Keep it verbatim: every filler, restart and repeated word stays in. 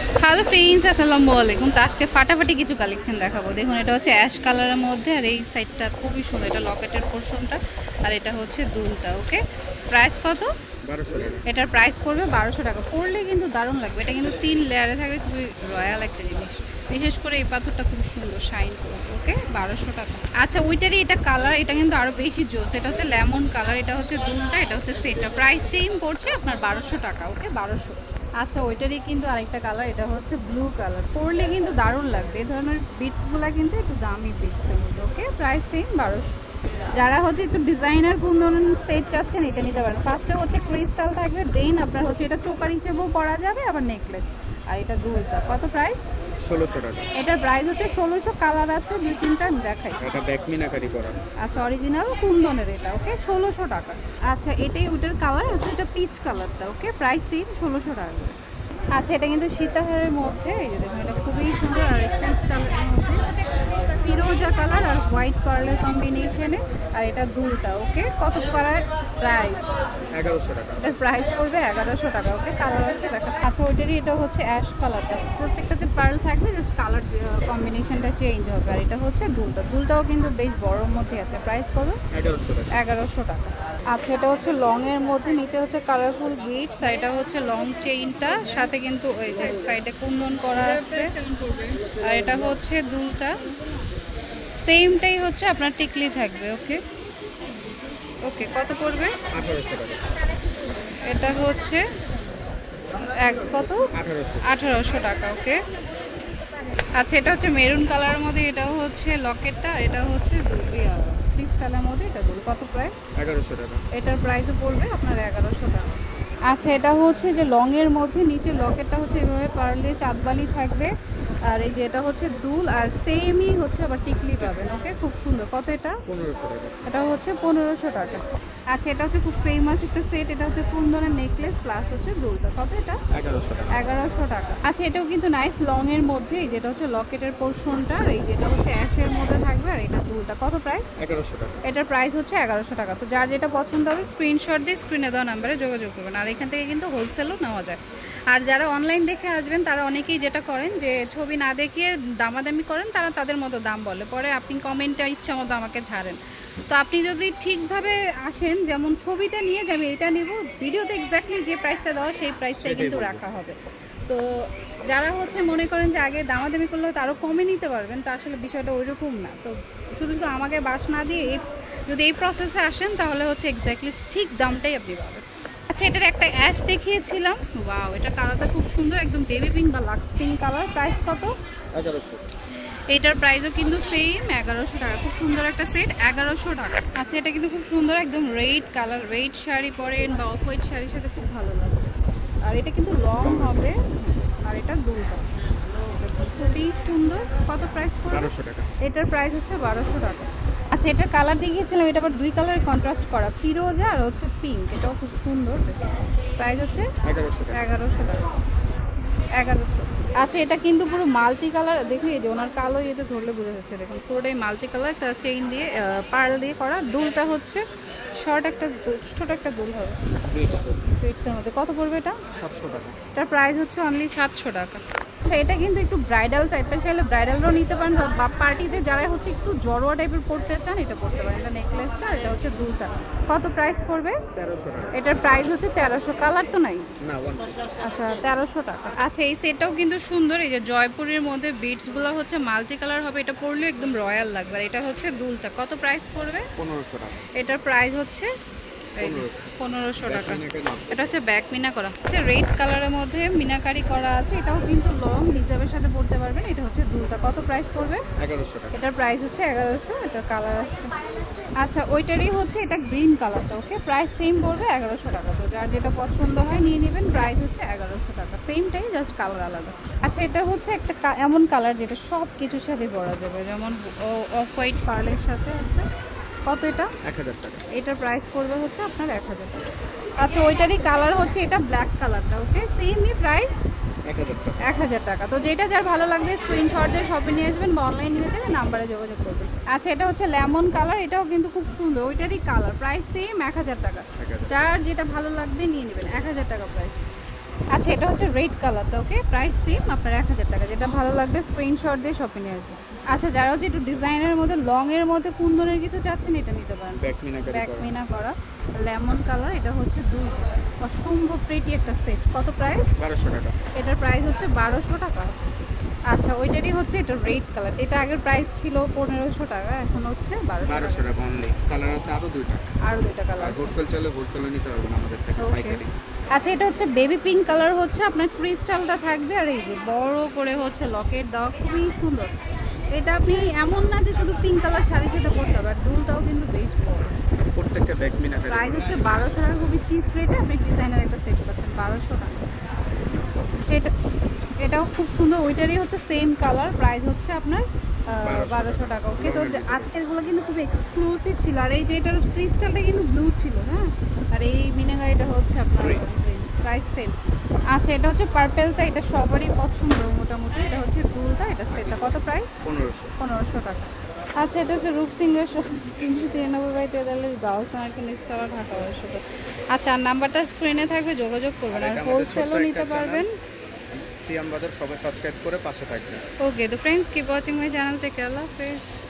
Hello friends, আসসালামু আলাইকুম। তো আজকে ফাটাফাটি কিছু কালেকশন দেখাবো। দেখুন, এটা হচ্ছে অ্যাশ কালারের মধ্যে, আর এই সাইডটা খুবই সুন্দর। এটা লকেটের পোর্শনটা, আর এটা হচ্ছে দুলটা। ওকে, প্রাইস কত? বারোশো টাকা। এটার প্রাইস পড়বে বারোশো টাকা। পরলে কিন্তু দারুণ লাগবে। এটা কিন্তু তিন লেয়ারে থাকবে, খুবই রয়্যাল একটা জিনিস। বিশেষ করে এই পাথরটা খুব সুন্দর শাইন করবে। ওকে, বারোশো টাকা। আচ্ছা, ওইটারই এটা কালার, এটা কিন্তু আরও বেশি জোস। এটা হচ্ছে লেমন কালার, এটা হচ্ছে দুলটা, এটা হচ্ছে সেটটা। প্রাইস সেম পড়ছে আপনার বারোশো টাকা। ওকে, বারোশো। আচ্ছা, ওইটারই কিন্তু আরেকটা কালার, এটা হচ্ছে ব্লু কালার। পরলে কিন্তু দারুণ লাগবে। এই ধরনের বিটসগুলো কিন্তু একটু দামি বিটসের মধ্যে। ওকে, প্রাইস সেম বারোশো। যারা হচ্ছে একটু ডিজাইনার কুন্দন সেট চাচ্ছেন, এটা নিতে পারেন। ফার্স্টে হচ্ছে ক্রিস্টাল থাকবে, দেন আপনার হচ্ছে এটা চোকার হিসেবেও পরা যাবে, আবার নেকলেস। আর এটা দুলটা। কত প্রাইস? ষোলোশো টাকা। এটার প্রাইস হচ্ছে ষোলোশো। কালার আছে দুই তিনটা, আমি দেখাই। এটা ব্যাক মিনাকারি করা। আচ্ছা, অরিজিনাল কুন্দনের এটা। ওকে, ষোলোশো টাকা। আচ্ছা, এটাই ওটার কালার হচ্ছে, এটা পিচ কালারটা। ওকে, প্রাইস সেম ষোলোশো টাকা। আচ্ছা, এটা কিন্তু সীতাহারের মধ্যে। এই যে দেখুন, এটা খুবই সুন্দর। আর ক্রিস্টালের মধ্যে ফিরোজা কালার আর হোয়াইট কালারের কম্বিনেশনে। আর এটা দুলটা। ওকে, কত কালার? প্রাইস এগারোশো টাকা। এটার প্রাইস পড়বে এগারোশো টাকা। ওকে, কালার আছে দেখা। আচ্ছা, ওইটারই এটা হচ্ছে অ্যাশ কালারটা। প্রত্যেকটাতে পার্ল থাকবে, জাস্ট কালার কম্বিনেশনটা চেঞ্জ হবে। আর এটা হচ্ছে দুলটা। দুলটাও কিন্তু বেশ বড়োর মধ্যে আছে। প্রাইস কত? এগারোশো টাকা। এগারোশো টাকা। আচ্ছা, এটা হচ্ছে লং এর মধ্যে, নিচে হচ্ছে কালারফুল বিটস। আর এটা হচ্ছে লং চেইনটা, সাথে কিন্তু ওই যে সাইডে কুন্দন করা আছে। আর এটা হচ্ছে দুলটা, সেমটাই হচ্ছে আপনার টিকলি থাকবে। ওকে ওকে কত পড়বে? আঠারোশো টাকা। এটা হচ্ছে এক কত? আঠারোশো আঠারোশো টাকা। ওকে, আচ্ছা, এটা হচ্ছে মেরুন কালারের মধ্যে, এটাও হচ্ছে লকেটটা, এটা হচ্ছে ক্রিস্টালের মধ্যে। এটা দুল। কত প্রাইস? এগারোশো টাকা। এটার প্রাইসও পড়বে আপনার এগারোশো টাকা। আচ্ছা, এটা হচ্ছে যে লং এর মধ্যে, নিচে লকেটটা হচ্ছে এভাবে পারলে চাঁদবালি থাকবে। আর এই যে এটা হচ্ছে দুল, আর সেমই হচ্ছে আবার টিকলি পাবেন। ওকে, খুব সুন্দর। কত এটা? পনেরোশো টাকা। এটা হচ্ছে পনেরোশো টাকা। আচ্ছা, এটা হচ্ছে খুব ফেমাস একটা সেট। এটা হচ্ছে কুন্দনের নেকলেস প্লাস হচ্ছে দুলটা। কত এটা? এগারোশো টাকা। এগারোশো টাকা। আচ্ছা, এটাও কিন্তু নাইস লং এর মধ্যে। এই যেটা হচ্ছে লকেটের পোর্শনটা, আর এই যেটা হচ্ছে অ্যাশের মধ্যে থাকবে, আর এটা দুলটা। কত প্রাইস? এগারোশো টাকা। এটার প্রাইস হচ্ছে এগারোশো টাকা। তো যার যেটা পছন্দ হবে স্ক্রিনশট দিয়ে স্ক্রিনে দেওয়া নাম্বারে যোগাযোগ করবেন। আর এখান থেকে কিন্তু হোলসেলও নেওয়া যায়। আর যারা অনলাইন দেখে আসবেন, তারা অনেকেই যেটা করেন যে ছবি না দেখিয়ে দামাদামি করেন, তারা তাদের মতো দাম বলে, পরে আপনি কমেন্টে ইচ্ছা মতো আমাকে ছাড়েন। তো আপনি যদি ঠিকভাবে আসেন, যেমন ছবিটা নিয়ে যে আমি এটা নিব, ভিডিওতে এক্স্যাক্টলি যে প্রাইসটা দেওয়া সেই প্রাইসটাই কিন্তু রাখা হবে। তো যারা হচ্ছে মনে করেন যে আগে দামাদামি করলেও তারও কমে নিতে পারবেন, তা আসলে বিষয়টা ওইরকম না। তো শুধু শুধু আমাকে বাস না দিয়ে যদি এই প্রসেসে আসেন, তাহলে হচ্ছে এক্স্যাক্টলি ঠিক দামটাই আপনি পাবেন। আচ্ছা, এটার একটা অ্যাশ দেখিয়েছিলাম। ওয়াও, এটা কালারটা খুব সুন্দর, একদম বেবি পিঙ্ক বা লাক্স পিঙ্ক কালার। প্রাইস কত? এগারোশো। এটার প্রাইসও কিন্তু সেম এগারোশো টাকা। খুব সুন্দর একটা সেট, এগারোশো টাকা। আচ্ছা, এটা কিন্তু খুব সুন্দর, একদম রেড কালার। রেড শাড়ি পরেন বা অফ হোয়াইট শাড়ির সাথে খুব ভালো লাগবে। আর এটা কিন্তু লং হবে, আর এটা দুলটা খুবই সুন্দর। কত প্রাইস? বারোশো টাকা। এটার প্রাইস হচ্ছে বারোশো টাকা। আচ্ছা, এটার কালার দেখিয়েছিলাম, এটা আবার দুই কালারের কন্ট্রাস্ট করা, ফিরোজা আর হচ্ছে পিঙ্ক। এটাও খুব সুন্দর। প্রাইস হচ্ছে এগারোশো টাকা। এগারোশো টাকা। এগারোশো। আচ্ছা, এটা কিন্তু পুরো মাল্টি কালার। দেখুন, এই যে ওনার কালো ইয়েতে ধরলে বোঝা যাচ্ছে। দেখুন, পুরোটাই মাল্টি কালার, তার চেইন দিয়ে পার্ল দিয়ে করা। দুলটা হচ্ছে শর্ট একটা, ছোট একটা দুল হবে বিটসের মধ্যে। কত পড়বে এটা? সাতশো টাকা। এটার প্রাইস হচ্ছে অনলি সাতশো টাকা। আচ্ছা, এটা কিন্তু একটু ব্রাইডাল টাইপের, চাইলে ব্রাইডালও নিতে পারেন, বা পার্টিতে যারা হচ্ছে একটু জড়োয়া টাইপের পড়তে চান, এটা পড়তে পারেন। এটা নেকলেসটা, এটা হচ্ছে দুলটা। কত প্রাইস পড়বে? তেরোশো টাকা। এটার প্রাইস হচ্ছে তেরোশো। কালার তো নাই? না, আচ্ছা, তেরোশো টাকা। আচ্ছা, এই সেটটাও কিন্তু সুন্দর। এই যে জয়পুরের মধ্যে বিটসগুলো হচ্ছে মাল্টি কালার হবে, এটা পরলে একদম রয়্যাল লাগবে। আর এটা হচ্ছে দুলটা। কত প্রাইস পড়বে? পনেরোশো টাকা। এটার প্রাইস হচ্ছে পনেরোশো টাকা। এটা হচ্ছে ব্যাক মিনা করা, হচ্ছে রেড কালারের মধ্যে মিনাকারি করা আছে। এটাও কিন্তু লং হিজাবের সাথে পড়তে পারবেন। এটা হচ্ছে দুলটা। কত প্রাইস পড়বে? এগারোশো টাকা। এটার প্রাইস হচ্ছে এগারোশো। এটার কালার আছে। আচ্ছা, ওইটারই হচ্ছে এটা গ্রিন কালারটা। ওকে, প্রাইস সেম পড়বে এগারোশো টাকা। তো যার যেটা পছন্দ হয় নিয়ে নেবেন। প্রাইস হচ্ছে এগারোশো টাকা, সেমটাই, জাস্ট কালার আলাদা। আচ্ছা, এটা হচ্ছে একটা এমন কালার যেটা সব কিছুর সাথে পরা যাবে, যেমন অফ হোয়াইট পার্লের সাথে আছে। কত এটা? এক হাজার টাকা। এটার প্রাইস পড়বে হচ্ছে আপনার এক হাজার টাকা। আচ্ছা, ওইটারই কালার হচ্ছে এটা ব্ল্যাক কালারটা। ওকে, সেমই প্রাইস এক হাজার টাকা। তো যেটা যার ভালো লাগবে স্ক্রিনশট দিয়ে শপে নিয়ে আসবেন, বা অনলাইন নিতে চাইলে নাম্বারে যোগাযোগ করবেন। আচ্ছা, এটা হচ্ছে লেমন কালার। এটাও কিন্তু খুব সুন্দর, ওইটারই কালার। প্রাইস সেম এক হাজার টাকা। যার যেটা ভালো লাগবে নিয়ে নেবেন। এক হাজার টাকা প্রাইস। আচ্ছা এটা হচ্ছে রেড কালারটা, ওকে প্রাইস সেম আপনার এক হাজার টাকা। যেটা ভালো লাগবে স্ক্রিনশট দিয়ে শপে নিয়ে আসবেন। আচ্ছা যারা হচ্ছে একটু ডিজাইনের মধ্যে লং এর মধ্যে কুন্দনের কিছু চাচ্ছেন এটা নিতে পারেন। ব্যাকমিনা করা লেমন কালার, এটা হচ্ছে দুই অসম্ভব প্রিটি একটা সেট। কত প্রাইস? বারোশো টাকা। এটার প্রাইস হচ্ছে বারোশো টাকা। আচ্ছা ওইটারই হচ্ছে এটা রেড কালার, এটা আগের প্রাইস ছিল পনেরোশো টাকা, এখন হচ্ছে বারোশো টাকা অনলি। কালার আছে আরো দুইটা, আরো দুইটা কালার। হোলসেল চলে হোলসেল নিতে পারবেন আমাদের থেকে পাইকারি। আচ্ছা এটা হচ্ছে বেবি পিঙ্ক কালার, হচ্ছে আপনার ক্রিস্টালটা থাকবে আর এই যে বড় করে হচ্ছে লকেট দেওয়া, খুবই সুন্দর। এটা আপনি এমন না যে শুধু পিঙ্ক কালার শাড়ির সাথে পরতে হবে, আর দুলটাও কিন্তু বেশ বড়। প্রত্যেকটা ব্যাকমিনা করে প্রাইস হচ্ছে বারোশো টাকা, খুবই চিপ রেটে আপনি ডিজাইনার একটা সেট পাচ্ছেন বারোশো টাকা। সেটা এটাও খুব সুন্দর, ওইটারই হচ্ছে সেম কালার, প্রাইস হচ্ছে আপনার বারোশো টাকা। ওকে তো আজকেরগুলো কিন্তু খুব এক্সক্লুসিভ ছিল, আর এই যে এটার ক্রিস্টালটা কিন্তু ব্লু ছিল, হ্যাঁ, আর এই মিনাগা এটা হচ্ছে আপনার প্রাইস সেম। আচ্ছা এটা হচ্ছে পার্পেলটা, এটা সবারই পছন্দ মোটামুটি। এটা হচ্ছে দুলটা, এটা সেটটা কত প্রাইস? পনেরোশো পনেরোশো টাকা। আচ্ছা এটা হচ্ছে রূপসিংহের তিনশো তিরানব্বই বাই তেতাল্লিশ গাউস মার্কেট নিচতলা ঢাকা বারোশো টাকা। আচ্ছা আর নাম্বারটা স্ক্রিনে থাকবে, যোগাযোগ করবেন, আর হোলসেলও নিতে পারবেন। সিয়াম বাজার সবাই সাবস্ক্রাইব করে পাশে থাকবেন। ওকে তো friends keep watching my channel, take care, আল্লাহ হাফেজ।